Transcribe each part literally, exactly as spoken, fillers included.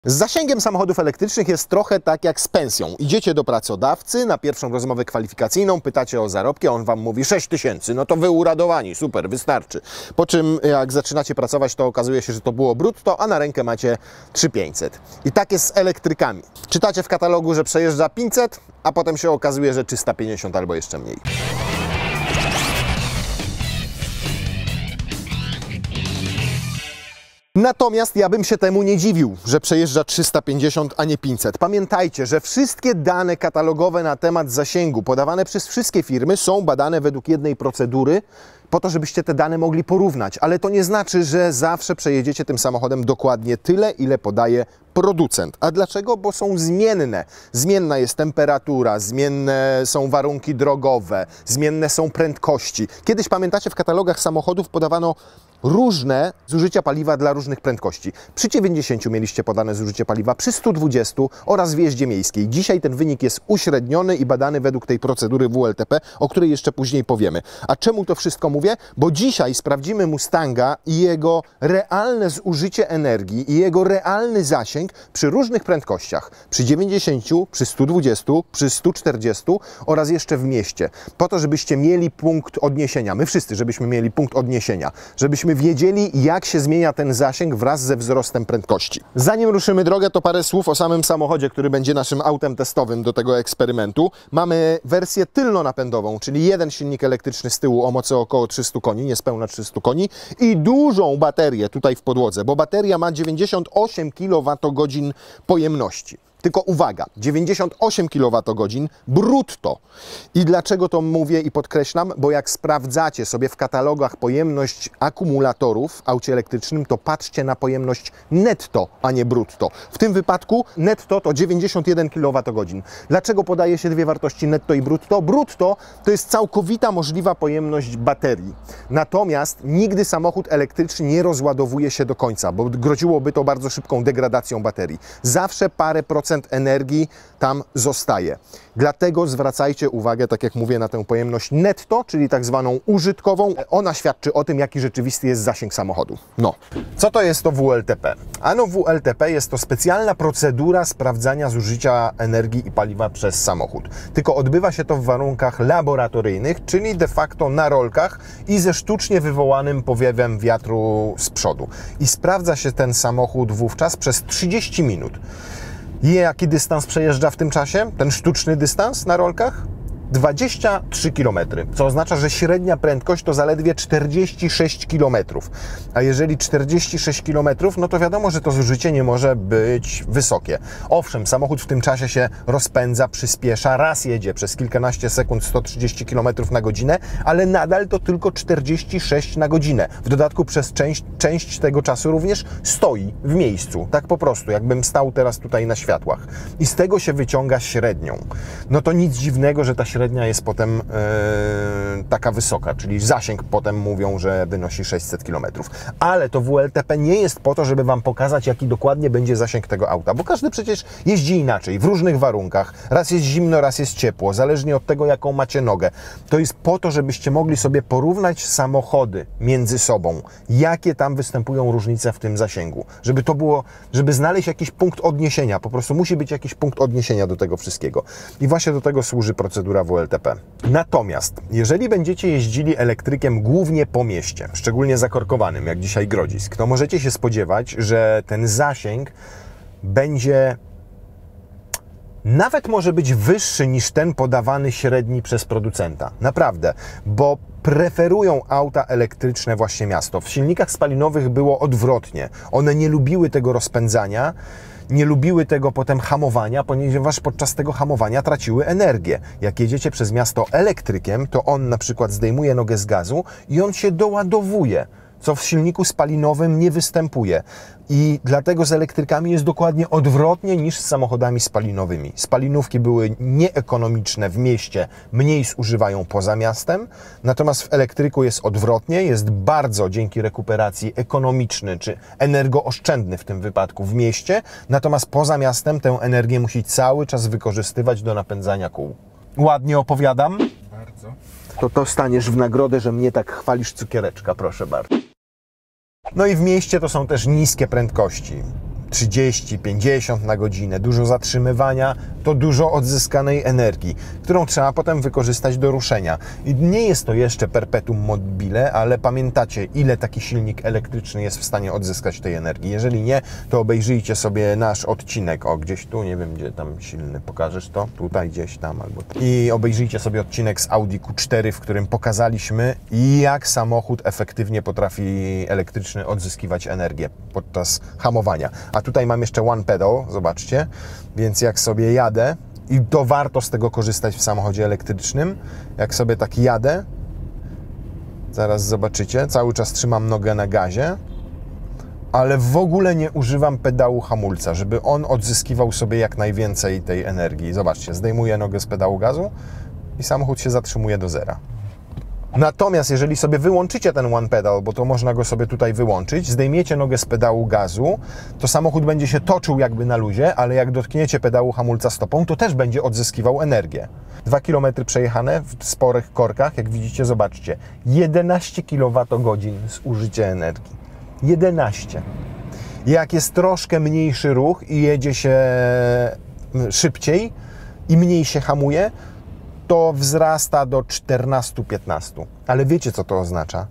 Z zasięgiem samochodów elektrycznych jest trochę tak jak z pensją. Idziecie do pracodawcy na pierwszą rozmowę kwalifikacyjną, pytacie o zarobki, a on wam mówi sześć tysięcy. No to wy uradowani, super, wystarczy. Po czym jak zaczynacie pracować, to okazuje się, że to było brutto, a na rękę macie trzy tysiące pięćset. I tak jest z elektrykami. Czytacie w katalogu, że przejeżdża pięćset, a potem się okazuje, że trzysta pięćdziesiąt albo jeszcze mniej. Natomiast ja bym się temu nie dziwił, że przejeżdża trzysta pięćdziesiąt, a nie pięćset. Pamiętajcie, że wszystkie dane katalogowe na temat zasięgu podawane przez wszystkie firmy są badane według jednej procedury, po to, żebyście te dane mogli porównać. Ale to nie znaczy, że zawsze przejedziecie tym samochodem dokładnie tyle, ile podaje producent. A dlaczego? Bo są zmienne. Zmienna jest temperatura, zmienne są warunki drogowe, zmienne są prędkości. Kiedyś, pamiętacie, w katalogach samochodów podawano różne zużycia paliwa dla różnych prędkości. Przy dziewięćdziesięciu mieliście podane zużycie paliwa, przy stu dwudziestu oraz w jeździe miejskiej. Dzisiaj ten wynik jest uśredniony i badany według tej procedury W L T P, o której jeszcze później powiemy. A czemu to wszystko mówię? Bo dzisiaj sprawdzimy Mustanga i jego realne zużycie energii i jego realny zasięg przy różnych prędkościach. Przy dziewięćdziesięciu, przy stu dwudziestu, przy stu czterdziestu oraz jeszcze w mieście. Po to, żebyście mieli punkt odniesienia. My wszyscy, żebyśmy mieli punkt odniesienia. Żebyśmy wiedzieli, jak się zmienia ten zasięg wraz ze wzrostem prędkości. Zanim ruszymy drogę, to parę słów o samym samochodzie, który będzie naszym autem testowym do tego eksperymentu. Mamy wersję tylnonapędową, czyli jeden silnik elektryczny z tyłu o mocy około trzystu koni, niespełna trzystu koni i dużą baterię tutaj w podłodze, bo bateria ma dziewięćdziesiąt osiem kilowatogodzin pojemności. Tylko uwaga, dziewięćdziesiąt osiem kilowatogodzin brutto. I dlaczego to mówię i podkreślam? Bo jak sprawdzacie sobie w katalogach pojemność akumulatorów w aucie elektrycznym, to patrzcie na pojemność netto, a nie brutto. W tym wypadku netto to dziewięćdziesiąt jeden kilowatogodzin. Dlaczego podaje się dwie wartości netto i brutto? Brutto to jest całkowita możliwa pojemność baterii. Natomiast nigdy samochód elektryczny nie rozładowuje się do końca, bo groziłoby to bardzo szybką degradacją baterii. Zawsze parę procent energii tam zostaje. Dlatego zwracajcie uwagę, tak jak mówię, na tę pojemność netto, czyli tak zwaną użytkową. Ona świadczy o tym, jaki rzeczywisty jest zasięg samochodu. No, co to jest to W L T P? Ano W L T P jest to specjalna procedura sprawdzania zużycia energii i paliwa przez samochód. Tylko odbywa się to w warunkach laboratoryjnych, czyli de facto na rolkach i ze sztucznie wywołanym powiewem wiatru z przodu. I sprawdza się ten samochód wówczas przez trzydzieści minut. I jaki dystans przejeżdża w tym czasie? Ten sztuczny dystans na rolkach? dwadzieścia trzy kilometry, co oznacza, że średnia prędkość to zaledwie czterdzieści sześć kilometrów. A jeżeli czterdzieści sześć kilometrów, no to wiadomo, że to zużycie nie może być wysokie. Owszem, samochód w tym czasie się rozpędza, przyspiesza, raz jedzie przez kilkanaście sekund sto trzydzieści kilometrów na godzinę, ale nadal to tylko czterdzieści sześć na godzinę. W dodatku przez część, część tego czasu również stoi w miejscu, tak po prostu, jakbym stał teraz tutaj na światłach. I z tego się wyciąga średnią. No to nic dziwnego, że ta średnia Średnia jest potem yy, taka wysoka, czyli zasięg potem mówią, że wynosi sześćset kilometrów. Ale to W L T P nie jest po to, żeby Wam pokazać, jaki dokładnie będzie zasięg tego auta, bo każdy przecież jeździ inaczej, w różnych warunkach. Raz jest zimno, raz jest ciepło, zależnie od tego, jaką macie nogę. To jest po to, żebyście mogli sobie porównać samochody między sobą, jakie tam występują różnice w tym zasięgu. Żeby to było, żeby znaleźć jakiś punkt odniesienia, po prostu musi być jakiś punkt odniesienia do tego wszystkiego. I właśnie do tego służy procedura W L T P. Natomiast, jeżeli będziecie jeździli elektrykiem głównie po mieście, szczególnie zakorkowanym, jak dzisiaj Grodzisk, to możecie się spodziewać, że ten zasięg będzie nawet może być wyższy niż ten podawany średni przez producenta. Naprawdę, bo preferują auta elektryczne właśnie miasto. W silnikach spalinowych było odwrotnie. One nie lubiły tego rozpędzania, nie lubiły tego potem hamowania, ponieważ podczas tego hamowania traciły energię. Jak jedziecie przez miasto elektrykiem, to on na przykład zdejmuje nogę z gazu i on się doładowuje, co w silniku spalinowym nie występuje. I dlatego z elektrykami jest dokładnie odwrotnie niż z samochodami spalinowymi. Spalinówki były nieekonomiczne w mieście, mniej zużywają poza miastem, natomiast w elektryku jest odwrotnie, jest bardzo dzięki rekuperacji ekonomiczny czy energooszczędny w tym wypadku w mieście, natomiast poza miastem tę energię musi cały czas wykorzystywać do napędzania kół. Ładnie opowiadam? Bardzo. To dostaniesz w nagrodę, że mnie tak chwalisz, cukiereczka, proszę bardzo. No i w mieście to są też niskie prędkości. trzydzieści, pięćdziesiąt na godzinę, dużo zatrzymywania, to dużo odzyskanej energii, którą trzeba potem wykorzystać do ruszenia. I nie jest to jeszcze perpetuum mobile, ale pamiętacie, ile taki silnik elektryczny jest w stanie odzyskać tej energii. Jeżeli nie, to obejrzyjcie sobie nasz odcinek, o gdzieś tu, nie wiem gdzie tam silny, pokażesz to? Tutaj, gdzieś tam albo tam. I obejrzyjcie sobie odcinek z Audi Q cztery, w którym pokazaliśmy, jak samochód efektywnie potrafi elektryczny odzyskiwać energię podczas hamowania. A tutaj mam jeszcze one pedal, zobaczcie, więc jak sobie jadę, i to warto z tego korzystać w samochodzie elektrycznym, jak sobie tak jadę, zaraz zobaczycie, cały czas trzymam nogę na gazie, ale w ogóle nie używam pedału hamulca, żeby on odzyskiwał sobie jak najwięcej tej energii. Zobaczcie, zdejmuję nogę z pedału gazu i samochód się zatrzymuje do zera. Natomiast jeżeli sobie wyłączycie ten one pedal, bo to można go sobie tutaj wyłączyć, zdejmiecie nogę z pedału gazu, to samochód będzie się toczył jakby na luzie, ale jak dotkniecie pedału hamulca stopą, to też będzie odzyskiwał energię. dwa kilometry przejechane w sporych korkach, jak widzicie, zobaczcie, jedenaście kilowatogodzin zużycie energii. jedenaście. Jak jest troszkę mniejszy ruch i jedzie się szybciej i mniej się hamuje, to wzrasta do czternastu piętnastu. Ale wiecie, co to oznacza?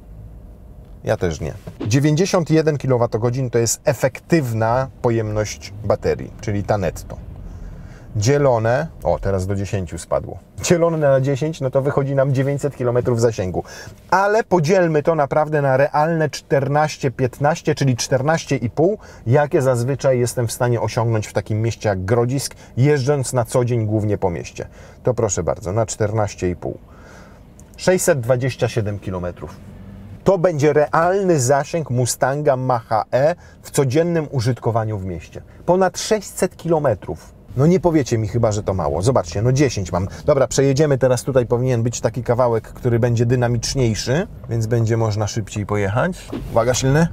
Ja też nie. dziewięćdziesiąt jeden kilowatogodzin to jest efektywna pojemność baterii, czyli ta netto. Dzielone, o teraz do dziesięciu spadło, dzielone na dziesięć, no to wychodzi nam dziewięćset kilometrów zasięgu. Ale podzielmy to naprawdę na realne czternaście piętnaście, czyli czternaście i pół, jakie zazwyczaj jestem w stanie osiągnąć w takim mieście jak Grodzisk, jeżdżąc na co dzień głównie po mieście. To proszę bardzo, na czternaście i pół. sześćset dwadzieścia siedem kilometrów. To będzie realny zasięg Mustanga Mach-E w codziennym użytkowaniu w mieście. Ponad sześćset kilometrów. No nie powiecie mi chyba, że to mało. Zobaczcie, no dziesięć mam. Dobra, przejedziemy teraz, tutaj powinien być taki kawałek, który będzie dynamiczniejszy, więc będzie można szybciej pojechać. Uwaga, silny.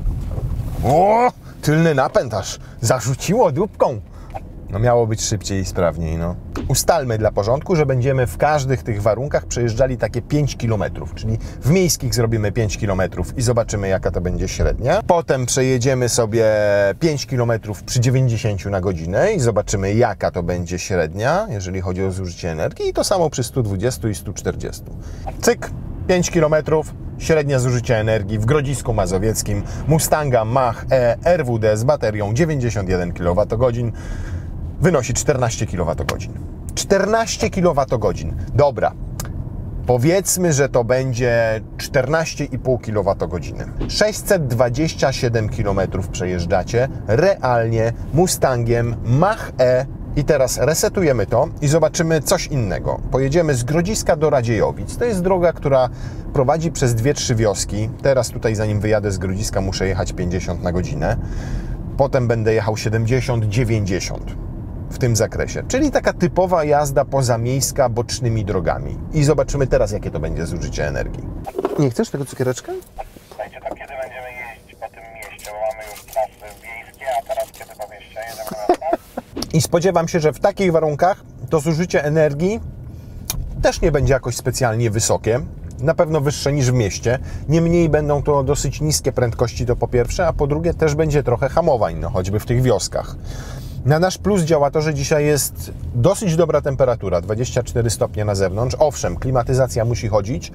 O, tylny napęd aż zarzuciło dupką. No miało być szybciej i sprawniej, no. Ustalmy dla porządku, że będziemy w każdych tych warunkach przejeżdżali takie pięć kilometrów, czyli w miejskich zrobimy pięć kilometrów i zobaczymy, jaka to będzie średnia. Potem przejedziemy sobie pięć kilometrów przy dziewięćdziesięciu na godzinę i zobaczymy, jaka to będzie średnia, jeżeli chodzi o zużycie energii, i to samo przy stu dwudziestu i stu czterdziestu. Cyk, pięć kilometrów, średnia zużycia energii w Grodzisku Mazowieckim Mustanga Mach-E R W D z baterią dziewięćdziesiąt jeden kilowatogodzin. Wynosi czternaście kilowatogodzin. czternaście kilowatogodzin. Dobra. Powiedzmy, że to będzie czternaście i pół kilowatogodziny. sześćset dwadzieścia siedem kilometrów przejeżdżacie realnie Mustangiem Mach-E. I teraz resetujemy to i zobaczymy coś innego. Pojedziemy z Grodziska do Radziejowic. To jest droga, która prowadzi przez dwie, trzy wioski. Teraz tutaj, zanim wyjadę z Grodziska, muszę jechać pięćdziesiąt na godzinę. Potem będę jechał siedemdziesiąt, dziewięćdziesiąt. W tym zakresie. Czyli taka typowa jazda pozamiejska bocznymi drogami. I zobaczymy teraz, jakie to będzie zużycie energii. Nie chcesz tego cukiereczka? Słuchajcie, to kiedy będziemy jeździć po tym mieście, bo mamy już trasy wiejskie, a teraz kiedy po mieście jedziemy na to? I spodziewam się, że w takich warunkach to zużycie energii też nie będzie jakoś specjalnie wysokie. Na pewno wyższe niż w mieście. Niemniej będą to dosyć niskie prędkości, to po pierwsze, a po drugie też będzie trochę hamowań, no choćby w tych wioskach. Na nasz plus działa to, że dzisiaj jest dosyć dobra temperatura, dwadzieścia cztery stopnie na zewnątrz. Owszem, klimatyzacja musi chodzić,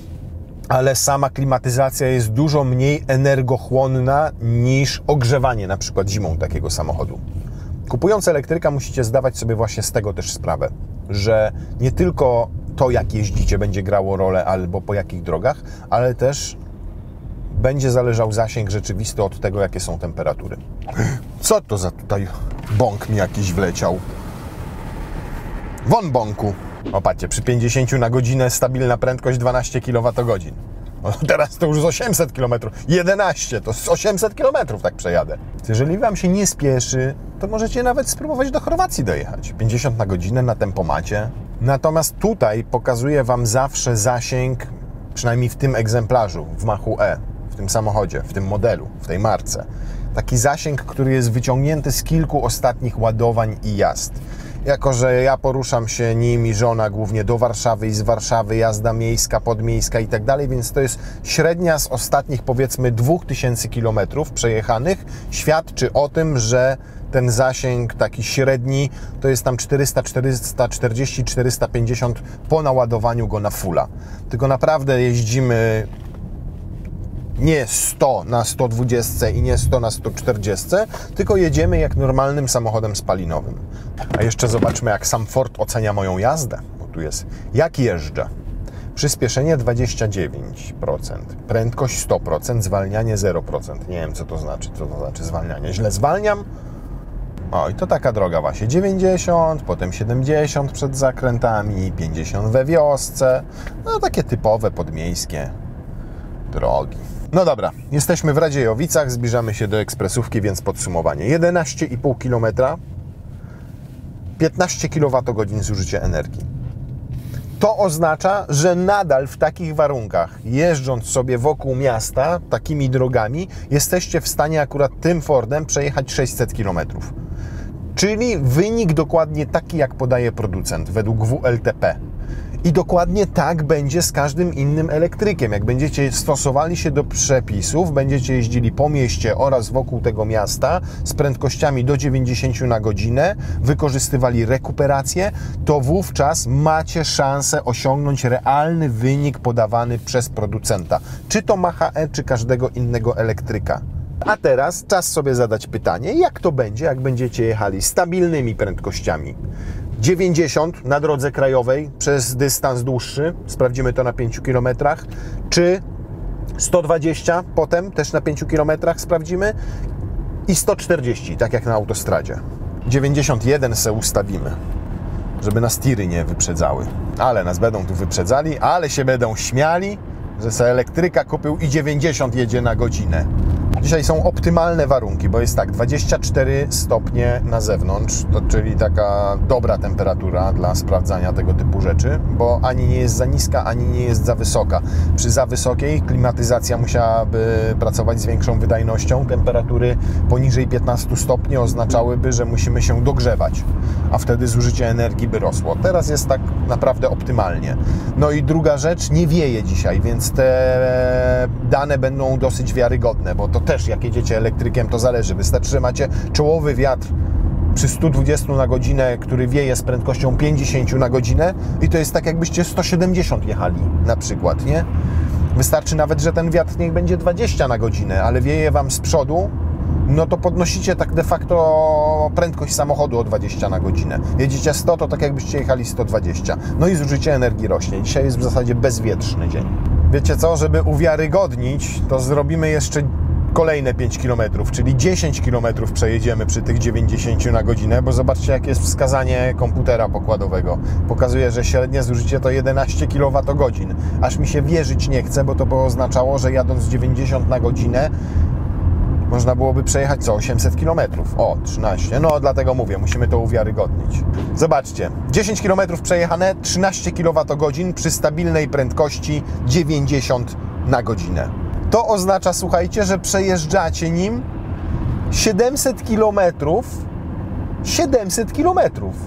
ale sama klimatyzacja jest dużo mniej energochłonna niż ogrzewanie na przykład zimą takiego samochodu. Kupując elektryka musicie zdawać sobie właśnie z tego też sprawę, że nie tylko to, jak jeździcie, będzie grało rolę albo po jakich drogach, ale też będzie zależał zasięg rzeczywisty od tego, jakie są temperatury. Co to za tutaj bąk mi jakiś wleciał? Won bąku! O, patrzcie, przy pięćdziesięciu na godzinę stabilna prędkość dwanaście kilowatogodzin. No, teraz to już z osiemset kilometrów. jedenaście, to z osiemset kilometrów tak przejadę. Jeżeli Wam się nie spieszy, to możecie nawet spróbować do Chorwacji dojechać. pięćdziesiąt na godzinę na tempomacie. Natomiast tutaj pokazuję Wam zawsze zasięg, przynajmniej w tym egzemplarzu, w Machu-E, w tym samochodzie, w tym modelu, w tej marce. Taki zasięg, który jest wyciągnięty z kilku ostatnich ładowań i jazd. jako że ja poruszam się nim i żona głównie do Warszawy i z Warszawy, jazda miejska, podmiejska i tak dalej, więc to jest średnia z ostatnich powiedzmy dwóch tysięcy kilometrów przejechanych, świadczy o tym, że ten zasięg taki średni to jest tam czterysta, czterysta czterdzieści, czterysta pięćdziesiąt po naładowaniu go na fulla. Tylko naprawdę jeździmy nie sto na sto dwadzieścia i nie sto na sto czterdzieści, tylko jedziemy jak normalnym samochodem spalinowym. A jeszcze zobaczmy, jak sam Ford ocenia moją jazdę, bo tu jest jak jeżdżę. Przyspieszenie dwadzieścia dziewięć procent, prędkość sto procent, zwalnianie zero procent. Nie wiem, co to znaczy, co to znaczy zwalnianie. Źle zwalniam? O, i to taka droga właśnie, dziewięćdziesiąt, potem siedemdziesiąt przed zakrętami, pięćdziesiąt we wiosce. No takie typowe podmiejskie drogi. No dobra, jesteśmy w Radziejowicach, zbliżamy się do ekspresówki, więc podsumowanie. jedenaście i pół kilometra, piętnaście kilowatogodzin zużycie energii. To oznacza, że nadal w takich warunkach, jeżdżąc sobie wokół miasta takimi drogami, jesteście w stanie akurat tym Fordem przejechać sześćset kilometrów. Czyli wynik dokładnie taki, jak podaje producent według W L T P. I dokładnie tak będzie z każdym innym elektrykiem. Jak będziecie stosowali się do przepisów, będziecie jeździli po mieście oraz wokół tego miasta z prędkościami do dziewięćdziesiąt na godzinę, wykorzystywali rekuperację, to wówczas macie szansę osiągnąć realny wynik podawany przez producenta. Czy to Macha E, czy każdego innego elektryka. A teraz czas sobie zadać pytanie, jak to będzie, jak będziecie jechali stabilnymi prędkościami. dziewięćdziesiąt na drodze krajowej przez dystans dłuższy, sprawdzimy to na pięciu kilometrach, czy sto dwadzieścia potem też na pięciu kilometrach sprawdzimy i sto czterdzieści, tak jak na autostradzie. dziewięćdziesiąt jeden se ustawimy, żeby nas tiry nie wyprzedzały, ale nas będą tu wyprzedzali, ale się będą śmiali, że se elektryka kupił i dziewięćdziesiąt jedzie na godzinę. Dzisiaj są optymalne warunki, bo jest tak, dwadzieścia cztery stopnie na zewnątrz, to czyli taka dobra temperatura dla sprawdzania tego typu rzeczy, bo ani nie jest za niska, ani nie jest za wysoka. Przy za wysokiej klimatyzacja musiałaby pracować z większą wydajnością. Temperatury poniżej piętnastu stopni oznaczałyby, że musimy się dogrzewać, a wtedy zużycie energii by rosło. Teraz jest tak naprawdę optymalnie. No i druga rzecz, nie wieje dzisiaj, więc te dane będą dosyć wiarygodne, bo to też jak jedziecie elektrykiem, to zależy. Wystarczy, że macie czołowy wiatr przy stu dwudziestu na godzinę, który wieje z prędkością pięćdziesiąt na godzinę i to jest tak, jakbyście sto siedemdziesiąt jechali na przykład, nie? Wystarczy nawet, że ten wiatr niech będzie dwadzieścia na godzinę, ale wieje Wam z przodu, no to podnosicie tak de facto prędkość samochodu o dwadzieścia na godzinę. Jedziecie sto, to tak jakbyście jechali sto dwadzieścia. No i zużycie energii rośnie. Dzisiaj jest w zasadzie bezwietrzny dzień. Wiecie co, żeby uwiarygodnić, to zrobimy jeszcze kolejne pięć kilometrów, czyli dziesięć kilometrów przejedziemy przy tych dziewięćdziesięciu na godzinę, bo zobaczcie, jakie jest wskazanie komputera pokładowego. Pokazuje, że średnie zużycie to jedenaście kilowatogodzin. Aż mi się wierzyć nie chce, bo to by oznaczało, że jadąc dziewięćdziesiąt na godzinę można byłoby przejechać co? osiemset kilometrów. O, trzynaście. No, dlatego mówię, musimy to uwiarygodnić. Zobaczcie, dziesięć kilometrów przejechane, trzynaście kilowatogodzin przy stabilnej prędkości dziewięćdziesiąt na godzinę. To oznacza, słuchajcie, że przejeżdżacie nim siedemset kilometrów. siedemset kilometrów.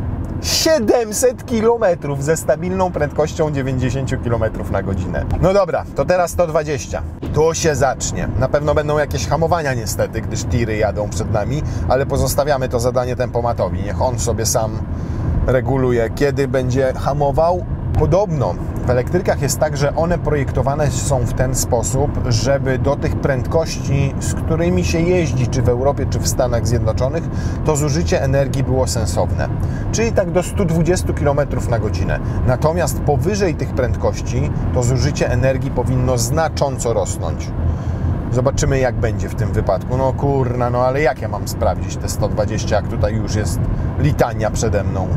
siedemset kilometrów ze stabilną prędkością dziewięćdziesiąt kilometrów na godzinę. No dobra, to teraz sto dwadzieścia. Tu się zacznie. Na pewno będą jakieś hamowania niestety, gdyż tiry jadą przed nami, ale pozostawiamy to zadanie tempomatowi. Niech on sobie sam reguluje, kiedy będzie hamował. Podobno w elektrykach jest tak, że one projektowane są w ten sposób, żeby do tych prędkości, z którymi się jeździ, czy w Europie, czy w Stanach Zjednoczonych, to zużycie energii było sensowne. Czyli tak do stu dwudziestu kilometrów na godzinę. Natomiast powyżej tych prędkości to zużycie energii powinno znacząco rosnąć. Zobaczymy, jak będzie w tym wypadku. No kurna, no ale jak ja mam sprawdzić te sto dwadzieścia, jak tutaj już jest litania przede mną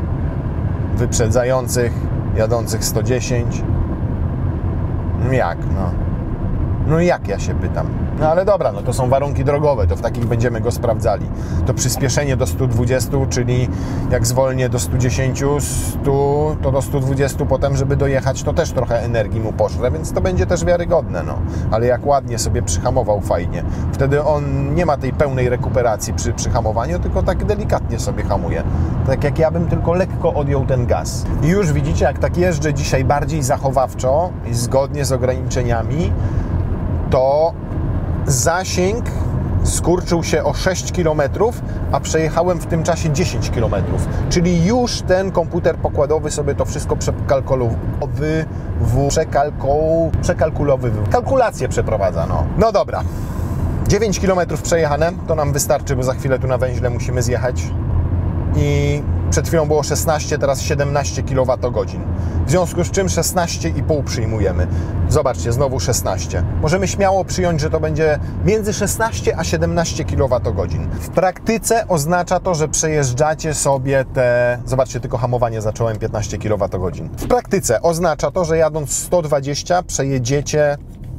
wyprzedzających, jadących sto dziesięć. Jak no? No jak, ja się pytam. No ale dobra, no to są warunki drogowe, to w takich będziemy go sprawdzali. To przyspieszenie do stu dwudziestu, czyli jak zwolnię do stu dziesięciu, stu, to do stu dwudziestu potem, żeby dojechać, to też trochę energii mu pożre, więc to będzie też wiarygodne, no. Ale jak ładnie sobie przyhamował fajnie. Wtedy on nie ma tej pełnej rekuperacji przy przyhamowaniu, tylko tak delikatnie sobie hamuje. Tak jak ja bym tylko lekko odjął ten gaz. I już widzicie, jak tak jeżdżę dzisiaj bardziej zachowawczo i zgodnie z ograniczeniami, to zasięg skurczył się o sześć kilometrów, a przejechałem w tym czasie dziesięć kilometrów. Czyli już ten komputer pokładowy sobie to wszystko przekalkulowy, przekalkulowy, przekalkulowy, kalkulację przeprowadza, no. No dobra, dziewięć kilometrów przejechane, to nam wystarczy, bo za chwilę tu na węźle musimy zjechać. I przed chwilą było szesnaście, teraz siedemnaście kilowatogodzin. W związku z czym szesnaście i pół przyjmujemy. Zobaczcie, znowu szesnaście. Możemy śmiało przyjąć, że to będzie między szesnaście a siedemnaście kilowatogodzin. W praktyce oznacza to, że przejeżdżacie sobie te... Zobaczcie, tylko hamowanie zacząłem piętnaście kilowatogodzin. W praktyce oznacza to, że jadąc sto dwadzieścia przejedziecie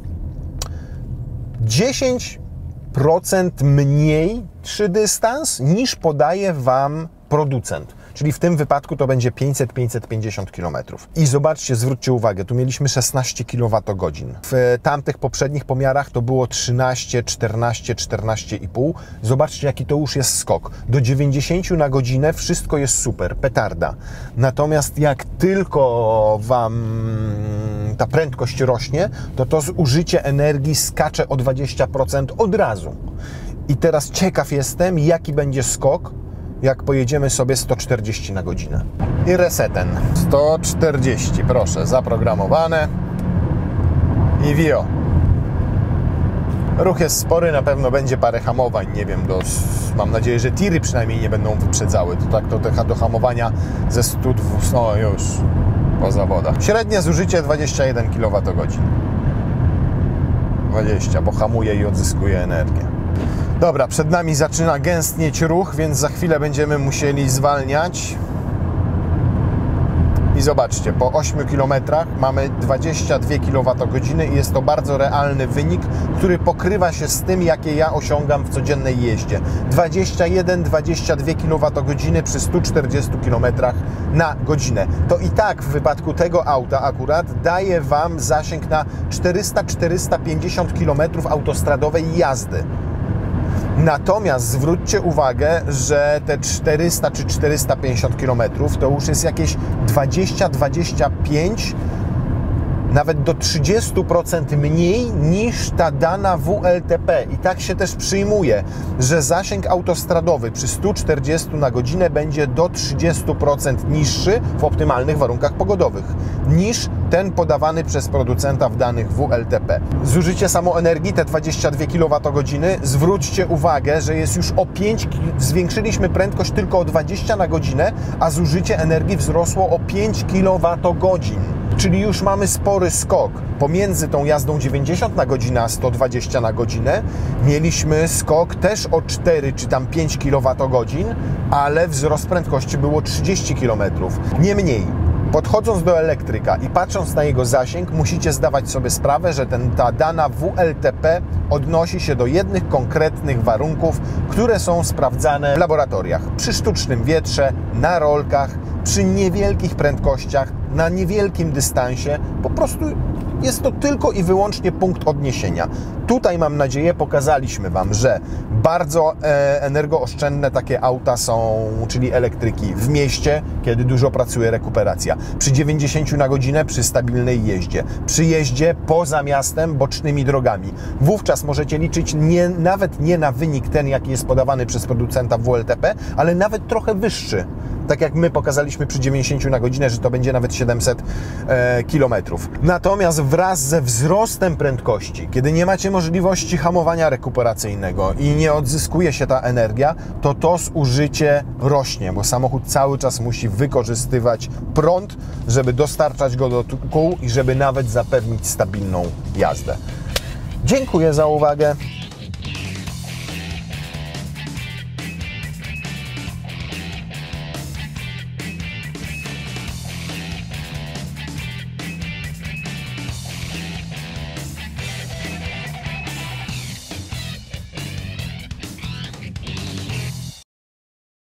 dziesięć procent mniej trzy dystans niż podaje Wam producent. Czyli w tym wypadku to będzie pięćset do pięćset pięćdziesięciu kilometrów. I zobaczcie, zwróćcie uwagę, tu mieliśmy szesnaście kilowatogodzin. W tamtych poprzednich pomiarach to było trzynaście, czternaście, czternaście i pół. Zobaczcie, jaki to już jest skok. Do dziewięćdziesięciu na godzinę wszystko jest super, petarda. Natomiast jak tylko Wam ta prędkość rośnie, to to zużycie energii skacze o dwadzieścia procent od razu. I teraz ciekaw jestem, jaki będzie skok, jak pojedziemy sobie sto czterdzieści na godzinę. I reseten. sto czterdzieści, proszę, zaprogramowane. I wio. Ruch jest spory, na pewno będzie parę hamowań, nie wiem, do, mam nadzieję, że tiry przynajmniej nie będą wyprzedzały. To tak, to te do hamowania ze stu dwustu, no już, po zawodach. Średnie zużycie dwadzieścia jeden kilowatogodzin. dwadzieścia, bo hamuje i odzyskuje energię. Dobra, przed nami zaczyna gęstnieć ruch, więc za chwilę będziemy musieli zwalniać. I zobaczcie, po ośmiu kilometrach mamy dwadzieścia dwie kilowatogodziny i jest to bardzo realny wynik, który pokrywa się z tym, jakie ja osiągam w codziennej jeździe. dwadzieścia jeden do dwudziestu dwóch kilowatogodzin przy stu czterdziestu kilometrach na godzinę. To i tak w wypadku tego auta akurat daje Wam zasięg na czterysta do czterystu pięćdziesięciu kilometrów autostradowej jazdy. Natomiast zwróćcie uwagę, że te czterysta czy czterysta pięćdziesiąt kilometrów to już jest jakieś dwadzieścia do dwudziestu pięciu, nawet do trzydziestu procent mniej niż ta dana W L T P. I tak się też przyjmuje, że zasięg autostradowy przy stu czterdziestu na godzinę będzie do trzydziestu procent niższy w optymalnych warunkach pogodowych niż ten podawany przez producenta w danych W L T P. Zużycie samo energii, te dwadzieścia dwie kilowatogodziny, zwróćcie uwagę, że jest już o pięć, zwiększyliśmy prędkość tylko o dwadzieścia na godzinę, a zużycie energii wzrosło o pięć kilowatogodzin. Czyli już mamy spory skok. Pomiędzy tą jazdą dziewięćdziesiąt na godzinę a sto dwadzieścia na godzinę mieliśmy skok też o cztery czy tam pięć kilowatogodzin, ale wzrost prędkości było trzydzieści kilometrów. Niemniej, podchodząc do elektryka i patrząc na jego zasięg, musicie zdawać sobie sprawę, że ten, ta dana W L T P odnosi się do jednych konkretnych warunków, które są sprawdzane w laboratoriach. Przy sztucznym wietrze, na rolkach, przy niewielkich prędkościach, na niewielkim dystansie. Po prostu jest to tylko i wyłącznie punkt odniesienia. Tutaj, mam nadzieję, pokazaliśmy Wam, że bardzo e, energooszczędne takie auta są, czyli elektryki w mieście, kiedy dużo pracuje rekuperacja. Przy dziewięćdziesięciu na godzinę, przy stabilnej jeździe. Przy jeździe poza miastem, bocznymi drogami. Wówczas możecie liczyć nie, nawet nie na wynik ten, jaki jest podawany przez producenta W L T P, ale nawet trochę wyższy. Tak jak my pokazaliśmy przy dziewięćdziesięciu na godzinę, że to będzie nawet siedemset e, kilometrów. Natomiast wraz ze wzrostem prędkości, kiedy nie macie możliwości hamowania rekuperacyjnego i nie odzyskuje się ta energia, to to zużycie rośnie, bo samochód cały czas musi wykorzystywać prąd, żeby dostarczać go do kół i żeby nawet zapewnić stabilną jazdę. Dziękuję za uwagę.